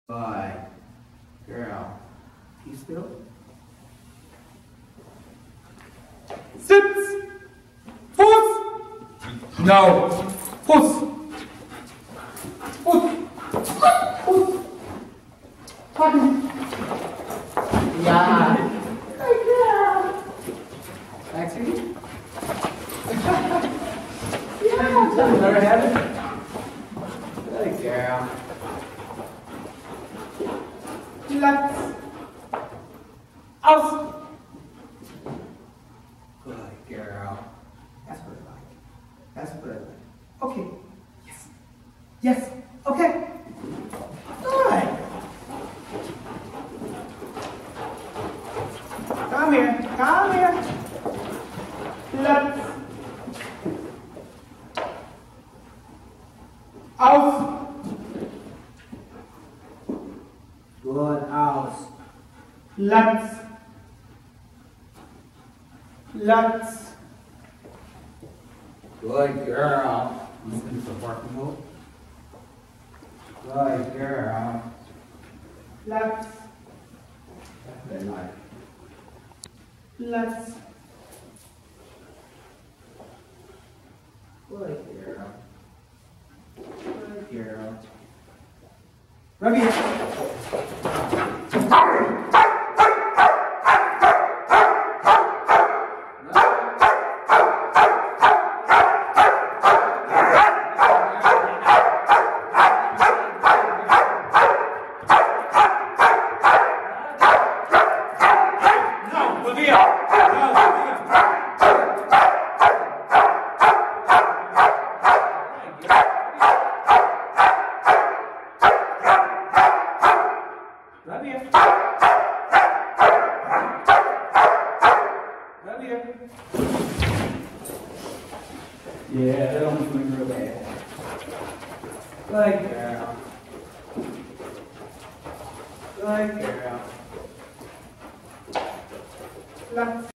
Good girl. Keep still. Sit! Fuß! No! Fuß! Fuß! Fuß! Fuß! Ja. Good girl! Back to you. Yeah! Never had it? Good girl. Platz! Aus! Good girl. That's what I like. That's what I like. Okay. Yes. Yes. Okay. Good. Come here. Come here. Platz! Aus! Good. Aus. Platz! Platz! Good girl. Listen to the working mode. Good girl. Platz! That's what I like. Platz! Good girl. Good girl. Rub your Rub here. Rub here. Yeah, that almost went real bad. Good girl. Good girl. Platz!